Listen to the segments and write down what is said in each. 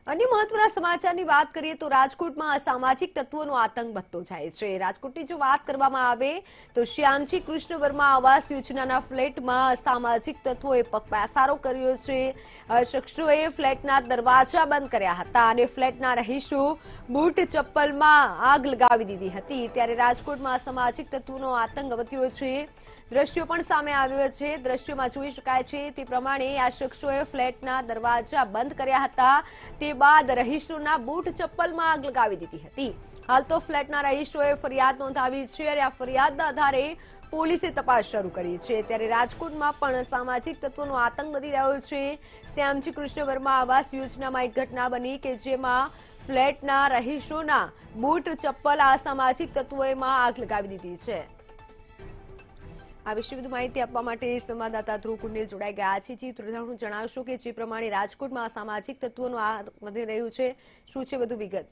अन्य महत्वના સમાચારની વાત કરીએ તો રાજકોટમાં અસામાજિક તત્વોનો આતંક વધતો જાય છે। રાજકોટની જો વાત કરવામાં આવે તો શ્યામજી કૃષ્ણ વર્મા આવાસ યોજનાના ફ્લેટમાં અસામાજિક તત્વોએ પગપેસારો કર્યો છે। શખ્સોએ ફ્લેટના દરવાજા બંધ કર્યા હતા અને ફ્લેટના રહીશો બૂટ ચપ્પલમાં આગ લગાવી દીધી હતી। ત્યારે રાજકોટમાં અસામાજિક તત્વોનો આતંક વધ્યો છે। દ્રશ્યો પણ સામે આવ્યો છે। દ્રશ્યોમાં જોઈ શકાય છે તે પ્રમાણે આ શખ્સોએ ફ્લેટના દરવાજા બંધ કર્યા હતા તે બાદ રહીશોના બૂટ ચપ્પલમાં આગ લગાવી દીધી હતી। હાલ તો ફ્લેટના રહીશોએ ફરિયાદ નોંધાવી છે અને આ ફરિયાદના આધારે પોલીસે તપાસ શરૂ કરી છે। ત્યારે રાજકોટમાં પણ સામાજિક તત્વોનો આતંક વધી રહ્યો છે। શ્યામજી કૃષ્ણ વર્મા આવાસ યોજનામાં એક ઘટના બની કે જેમાં ફ્લેટના રહીશોના બૂટ ચપ્પલ આ સામાજિક તત્વોએ આગ લગાવી દીધી છે। આ વિશે વધુ માહિતી આપવા માટે સંવાદદાતા ધ્રુવ કુંડેલ જોડાઈ ગયા છે। જી ધ્રુવ, જણાવશો કે જે પ્રમાણે રાજકોટમાં સામાજિક તત્વોનું આ વધી રહ્યું છે, શું છે વધુ વિગત?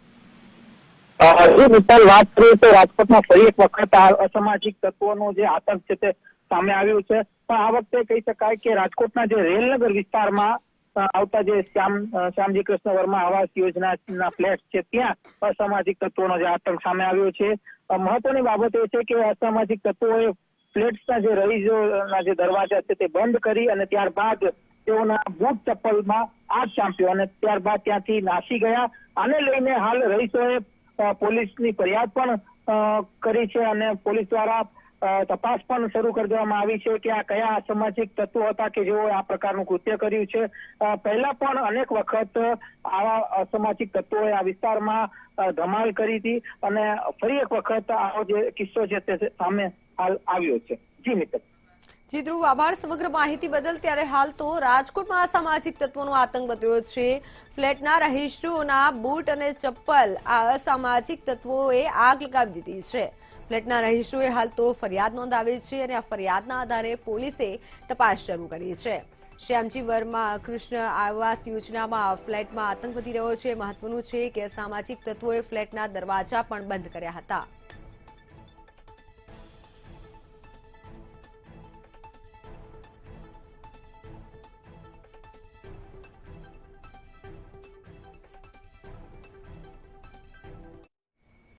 વાત કરીએ તો રાજકોટમાં ફરી એક વખત આ અસામાજિક તત્વોનો જે આતંક છે તે સામે આવ્યું છે। પણ આ વખતે કહી શકાય કે રાજકોટના જે રેલનગર વિસ્તારમાં આવતા જે શ્યામજી કૃષ્ણ વર્મા આવાસ યોજનાના ફ્લેટ છે ત્યાં અસામાજિક તત્વોનો જે આતંક સામે આવ્યો છે। મહત્વની બાબત એ છે કે અસામાજિક તત્વોએ ફ્લેટ્સના જે રહીશોના જે દરવાજા છે તે બંધ કરી અને ત્યારબાદ તેઓના બૂટ ચપ્પલમાં આગ ચાંપ્યો અને ત્યારબાદ ત્યાંથી નાસી ગયા। આને લઈને હાલ રહીશોએ પોલીસની ફરિયાદ પણ કરી છે અને પોલીસ દ્વારા તપાસ પણ શરૂ કરી દેવામાં આવી છે કે આ કયા અસામાજિક તત્વો હતા કે જેઓ આ પ્રકારનું કૃત્ય કર્યું છે। પહેલા પણ અનેક વખત આવા અસામાજિક તત્વોએ આ વિસ્તારમાં ધમાલ કરી હતી અને ફરી એક વખત આવો જે કિસ્સો છે તે સામે હાલ આવ્યો છે। જી મિત્ર। જી ધ્રુવ, આભાર સમગ્ર માહિતી બદલ। ત્યારે હાલ તો રાજકોટમાં અસામાજિક તત્વોનો આતંક વધ્યો છે। ફ્લેટના રહીશોના બૂટ અને ચપ્પલ આ અસામાજિક તત્વોએ આગ લગાવી દીધી છે। ફ્લેટના રહીશોએ હાલ તો ફરિયાદ નોંધાવી છે અને આ ફરિયાદના આધારે પોલીસે તપાસ શરૂ કરી છે। શ્યામજી વર્મા કૃષ્ણ આવાસ યોજનામાં ફ્લેટમાં આતંક વધી રહ્યો છે। મહત્વનું છે કે અસામાજિક તત્વોએ ફ્લેટના દરવાજા પણ બંધ કર્યા હતા।